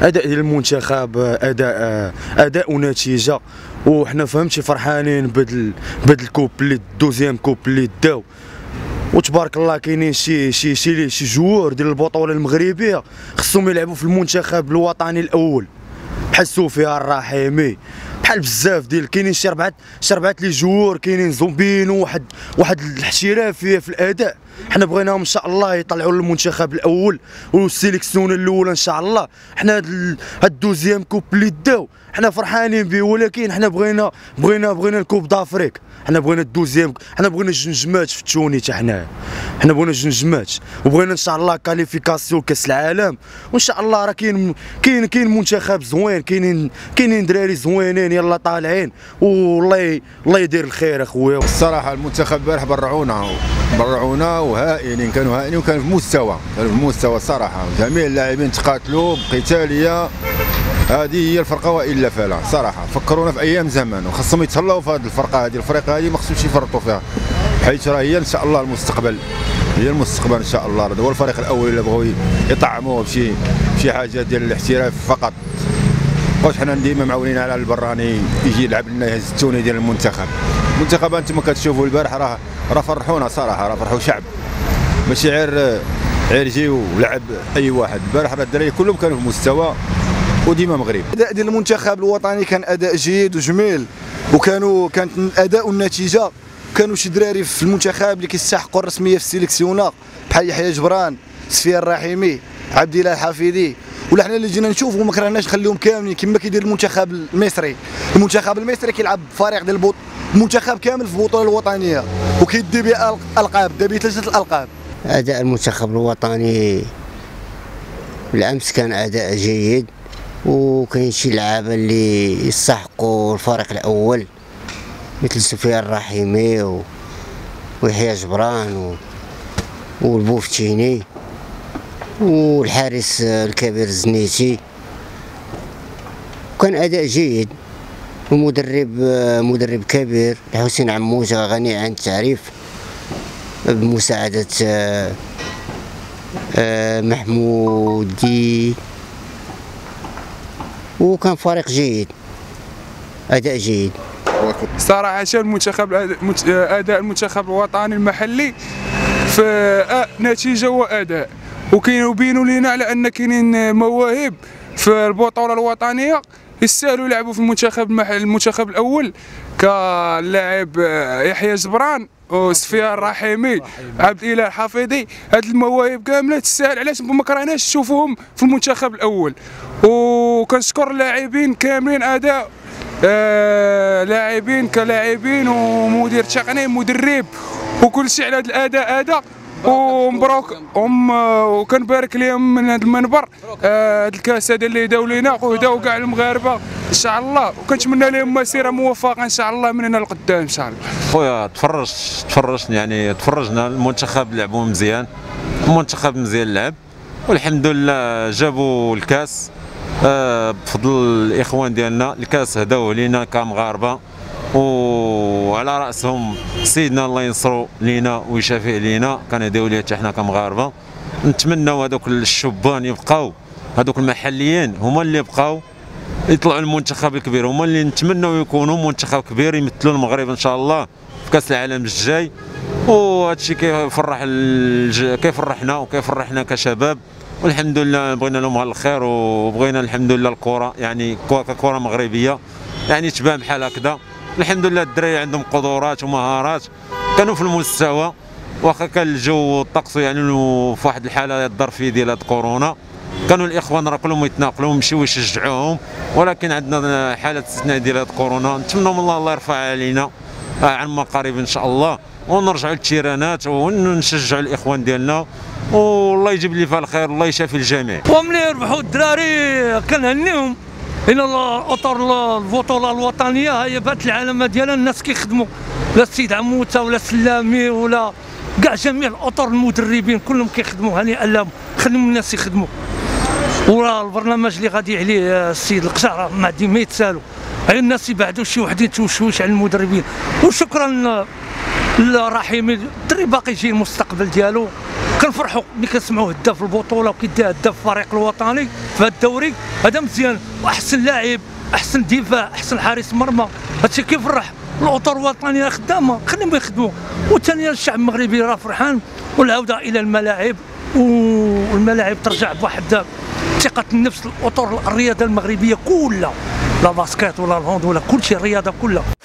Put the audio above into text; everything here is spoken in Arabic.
اداء ديال المنتخب اداء ونتيجه، وحنا فهمتي فرحانين بهاد الكوب اللي دوزيام كوب اللي داو، وتبارك الله كاينين شي جوار ديال البطوله المغربيه خصهم يلعبوا في المنتخب الوطني الاول، بحال سفيان الرحيمي، بحال بزاف ديال كاينين شي ربعه لي جوار، كاينين زومبين واحد الاحترافيه في الاداء. حنا بغيناهم ان شاء الله يطلعوا للمنتخب الاول والسيليكسيون الاولى ان شاء الله. حنا هاد الدوزيام كوب اللي داو حنا فرحانين به، ولكن حنا بغينا الكوب دافريك، حنا بغينا الدوزيام، حنا بغينا الجنجمات في توني حتى حنا بغينا الجنجمات، وبغينا ان شاء الله كاليفيكاسيون كاس العالم، وان شاء الله راه كاين منتخب زوين، كاينين دراري زوينين يلا طالعين، والله يدير الخير اخويا. الصراحه المنتخب البارح برعونا وهائلين، كانوا هائلين وكانوا في مستوى الصراحه، جميع اللاعبين تقاتلوا بقتاليه، هذه هي الفرقه والا فلا صراحه. فكرونا في ايام زمان وخصهم يتهلاو في هذه الفرقه، هذه ما خصهمش يفرطوا فيها، حيث راه هي ان شاء الله المستقبل، ان شاء الله. هذا هو الفريق الاول اللي بغاو يطعموه بشي حاجه ديال الاحتراف فقط. واش حنا ديما معولين على البراني يجي يلعب لنا يهز التوني ديال المنتخب انتم كتشوفوا البارح راه فرحونا صراحه، راه فرحوا شعب، ماشي غير جي ولعب اي واحد. البارح راه الدراري كلهم كانوا في مستوى وديما مغرب. الاداء ديال المنتخب الوطني كان اداء جيد وجميل، كانت الاداء والنتيجه، كانوا شي دراري في المنتخب اللي كيستحقوا الرسميه في السيليكسيونا بحال يحيى جبران، سفيان الرحيمي، عبد الله الحفيدي، ولا حنا اللي جينا نشوفوا ما كرهناش نخليهم كاملين كما كيدير المنتخب المصري كيلعب فريق ديال المنتخب كامل في البطوله الوطنيه وكيدي بها الالقاب، دا به 3 الالقاب. اداء المنتخب الوطني بالامس كان اداء جيد، وكاين شي لعابه اللي يستحقوا الفريق الاول مثل سفيان الرحيمي ويحيى جبران والبوفتيني والحارس الكبير الزنيتي. كان اداء جيد، ومدرب كبير حسين عموته غني عن التعريف بمساعده محمودي، وكان فريق جيد، اداء جيد صراحه. اداء المنتخب الوطني المحلي في نتيجه واداء، وبينوا لنا على ان كاينين مواهب في البطوله الوطنيه يستاهلوا يلعبوا في المنتخب الاول، كلاعب يحيى جبران وسفيان الرحيمي، عبد الله الحفيدي. هاد المواهب كامله تستاهل، علاش ما كرهناش نشوفوهم في المنتخب الاول. وكنشكر اللاعبين كاملين، اداء لاعبين كلاعبين ومدير تقني مدرب وكل شيء على هذا الاداء هذا، ومبروك وكنبارك لهم من هذا المنبر هذا الكاس هذا اللي داو لينا وهداو كاع المغاربه ان شاء الله، وكنتمنى لهم مسيره موفقه ان شاء الله من هنا لقدام ان شاء الله. خويا تفرجنا المنتخب لعبوا مزيان، المنتخب مزيان لعب، والحمد لله جابوا الكاس بفضل الاخوان ديالنا. الكاس هداوه لينا كمغاربه، وعلى راسهم سيدنا الله ينصرو لينا ويشافي علينا، كنديو ليه حتى حنا كمغاربه. نتمنوا هذوك الشبان يبقاو، هذوك المحليين هما اللي يبقاو يطلعوا المنتخب الكبير، هما اللي نتمنوا يكونوا منتخب كبير يمثلوا المغرب ان شاء الله في كاس العالم الجاي. وهذا الشيء كيفرحنا وكيفرحنا كشباب، والحمد لله بغينا لهم الخير، وبغينا الحمد لله الكره يعني ككره مغربيه يعني تبان بحال هكذا. الحمد لله الدراري عندهم قدرات ومهارات، كانوا في المستوى، واخا كان الجو والطقس يعني في واحد الحاله الظرفيه ديال هاد كورونا، كانوا الاخوان راه كلهم يتناقلوا ويمشيو يشجعوهم، ولكن عندنا حاله استثناء ديال هاد كورونا. نتمنى من الله يرفع علينا عما قريب ان شاء الله، ونرجعوا للتيرانات ونشجعوا الاخوان ديالنا، والله يجيب لي فيها الخير، الله يشافي الجميع. وملي يربحوا الدراري كنهنيهم، إن اطر البطوله الوطنيه هي بات العلامه ديالها، الناس كيخدموا، لا السيد عموته ولا سلامي ولا كاع جميع الاطر المدربين كلهم كيخدموا، هنيئا لهم، خليهم الناس يخدموا. وراه البرنامج اللي غادي عليه السيد القشع ما عندي ما يتسالوا، غير الناس يبعدوا شي وحدين توشوش على المدربين. وشكرا للرحيمي، الدري باقي يجي المستقبل ديالو، كنفرحوا ملي كنسمعوا هداف البطوله وكيدي هداف الفريق الوطني في هذا الدوري، هذا مزيان. واحسن لاعب، احسن دفاع، احسن حارس مرمى، هادشي كيفرح. الاطر الوطنيه خدامه، خليهم يخدموا. وثانيا الشعب المغربي راه فرحان، والعوده الى الملاعب، والملاعب ترجع بواحد ثقه النفس. الاطر الرياضه المغربيه كلها، لا باسكيت ولا الهوند ولا كلشي، الرياضه كلها.